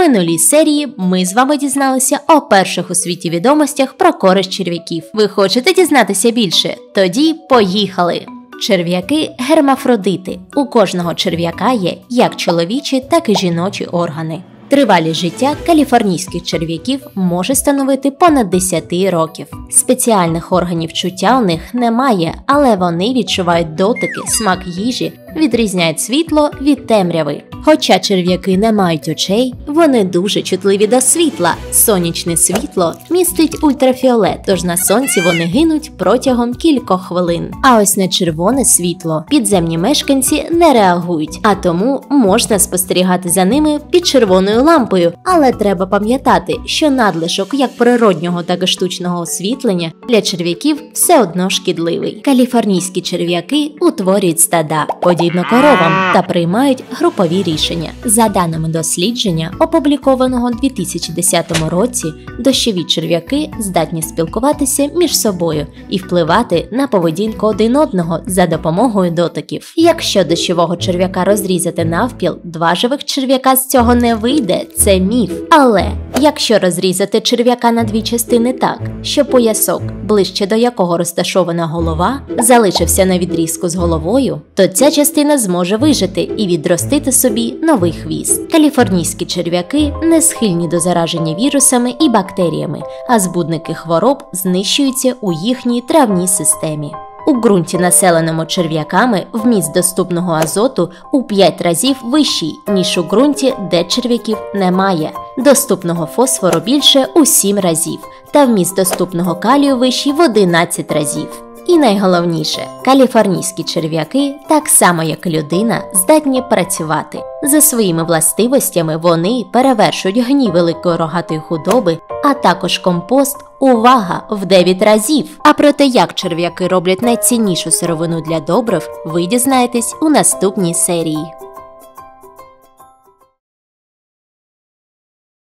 минулій серії ми з вами дізналися о перших у світі відомостях про користь черв'яків. Ви хочете дізнатися більше? Тоді поїхали! Черв'яки – гермафродити. У кожного черв'яка є як чоловічі, так і жіночі органи. Тривалість життя каліфорнійських черв'яків може становити понад 10 років. Спеціальних органів чуття у них немає, але вони відчувають дотики, смак їжі, відрізняють світло від темряви. Хоча черв'яки не мають очей, вони дуже чутливі до світла. Сонячне світло містить ультрафіолет, тож на сонці вони гинуть протягом кількох хвилин. А ось на червоне світло підземні мешканці не реагують, а тому можна спостерігати за ними під червоною лампою. Але треба пам'ятати, що надлишок як природнього, так і штучного освітлення для черв'яків все одно шкідливий. Каліфорнійські черв'яки утворюють стада, подібно коровам, та приймають групові рішення. За даними дослідження, опублікованого у 2010 році, дощові черв'яки здатні спілкуватися між собою і впливати на поведінку один одного за допомогою дотиків. Якщо дощового черв'яка розрізати навпіл, два живих черв'яка з цього не вийде, це міф. Але якщо розрізати черв'яка на дві частини так, що поясок, ближче до якого розташована голова, залишився на відрізку з головою, то ця частина зможе вижити і відростити собі новий хвіст. Каліфорнійські черв'яки не схильні до зараження вірусами і бактеріями, а збудники хвороб знищуються у їхній травній системі. У ґрунті, населеному черв'яками, вміст доступного азоту у 5 разів вищий, ніж у ґрунті, де черв'яків немає. Доступного фосфору більше у 7 разів, та вміст доступного калію вищий в 11 разів. І найголовніше, каліфорнійські черв'яки, так само як людина, здатні працювати. За своїми властивостями вони перевершують гній великої рогатої худоби, а також компост, увага, в 9 разів. А про те, як черв'яки роблять найціннішу сировину для добрив, ви дізнаєтесь у наступній серії.